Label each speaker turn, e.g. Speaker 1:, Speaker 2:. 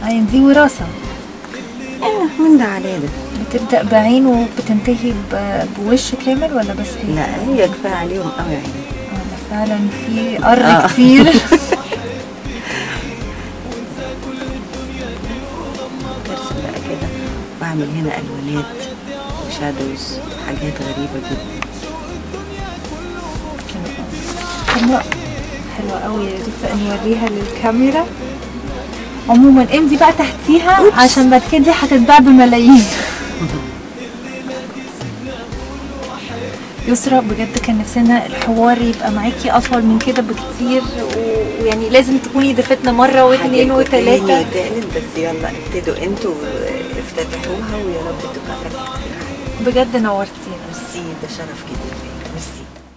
Speaker 1: يعني دي وراثة
Speaker 2: من ده على ده.
Speaker 1: بتبدأ بعين وبتنتهي بوش كامل ولا بس هي؟
Speaker 2: لا هي كفايه عليهم قوي عين.
Speaker 1: ده فعلا في قر كتير.
Speaker 2: برسم بقى كده واعمل هنا الوانات وشادوز حاجات غريبه جدا.
Speaker 1: حلوة قوي، يا ريت بقى نوريها للكاميرا. عموما امضي بقى تحتيها عشان بعد كده دي هتتباع بملايين. يسرا بجد كان نفسنا الحوار يبقى معاكي اطول من كده بكتير، ويعني لازم تكوني ضيفتنا مره واثنين وثلاثه
Speaker 2: بس يلا ابتدوا انتوا افتتحوها ويا رب تبقى فتحة.
Speaker 1: بجد نورتينا.
Speaker 2: ميرسي، ده شرف جدا. ميرسي.